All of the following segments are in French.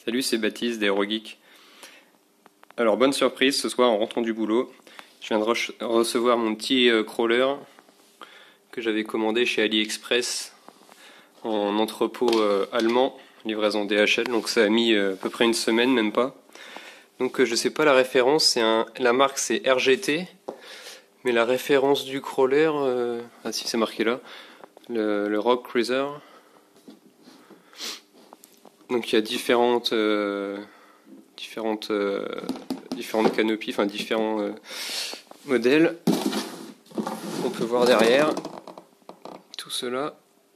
Salut, c'est Baptiste d'Aerogeek. Alors, bonne surprise, ce soir en rentrant du boulot, je viens de recevoir mon petit crawler que j'avais commandé chez AliExpress en entrepôt allemand, livraison DHL, donc ça a mis à peu près une semaine, même pas. Donc je sais pas la référence, la marque c'est RGT, mais la référence du crawler, ah si c'est marqué là, le Rock Cruiser. Donc il y a différentes canopies, enfin différents modèles. On peut voir derrière tout cela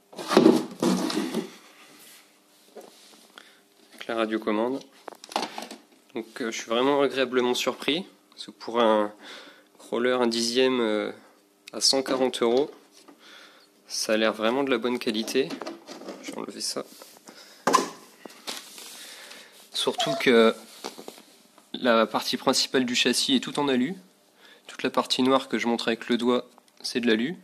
avec la radiocommande. Donc je suis vraiment agréablement surpris. Parce que pour un crawler, un dixième à 140 €, ça a l'air vraiment de la bonne qualité. Je vais enlever ça. Surtout que la partie principale du châssis est tout en alu. Toute la partie noire que je montre avec le doigt, c'est de l'alu.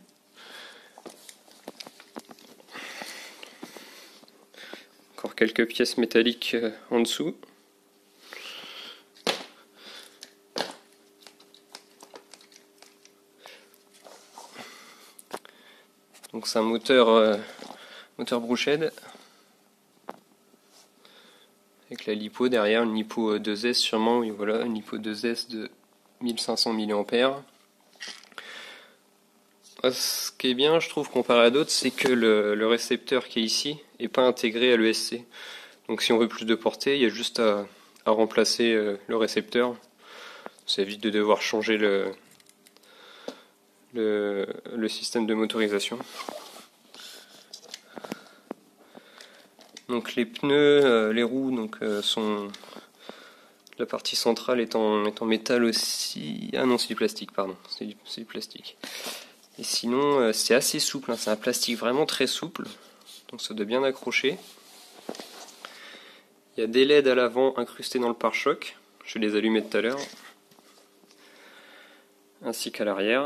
Encore quelques pièces métalliques en dessous. Donc c'est un moteur Brookhead avec la lipo derrière, une lipo 2S sûrement, oui voilà, une lipo 2S de 1500 mAh. Ce qui est bien, je trouve, comparé à d'autres, c'est que le récepteur qui est ici n'est pas intégré à l'ESC. Donc si on veut plus de portée, il y a juste à remplacer le récepteur. Ça évite de devoir changer le système de motorisation. Donc les pneus, les roues sont... La partie centrale est en métal aussi... Ah non, c'est du plastique, pardon. C'est du plastique. Et sinon, c'est assez souple, hein. C'est un plastique vraiment très souple. Donc ça doit bien accrocher. Il y a des LED à l'avant incrustés dans le pare-choc. Je vais les allumer tout à l'heure. Ainsi qu'à l'arrière.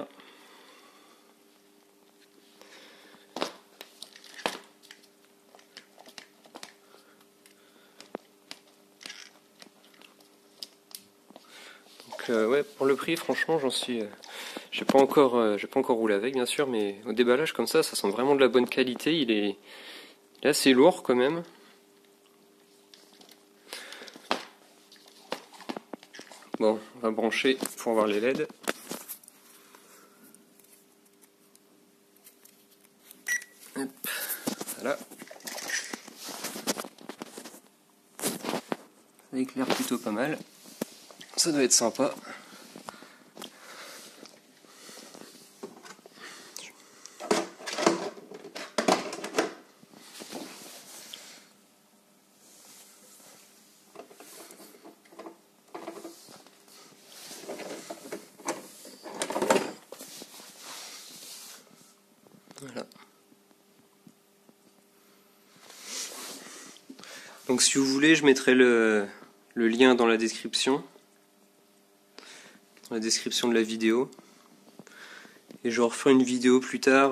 Ouais, pour le prix, franchement, j'ai pas encore roulé avec, bien sûr, mais au déballage comme ça sent vraiment de la bonne qualité. Il est assez lourd quand même. Bon, on va brancher pour voir les LED. Hop, voilà. Ça éclaire plutôt pas mal. Ça doit être sympa. Voilà. Donc si vous voulez, je mettrai le lien dans la description. Dans la description de la vidéo. Et je referai une vidéo plus tard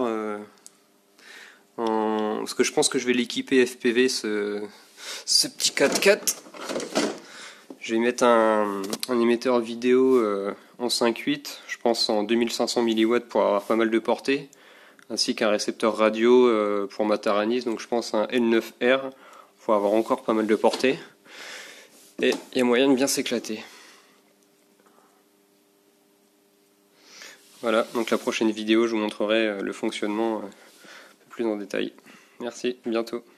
parce que je pense que je vais l'équiper FPV ce petit 4x4. Je vais mettre un émetteur vidéo en 5.8, je pense en 2500 mW pour avoir pas mal de portée, ainsi qu'un récepteur radio pour ma Taranis, donc je pense un L9R pour avoir encore pas mal de portée. Et il y a moyen de bien s'éclater. Voilà, donc la prochaine vidéo je vous montrerai le fonctionnement un peu plus en détail. Merci, à bientôt.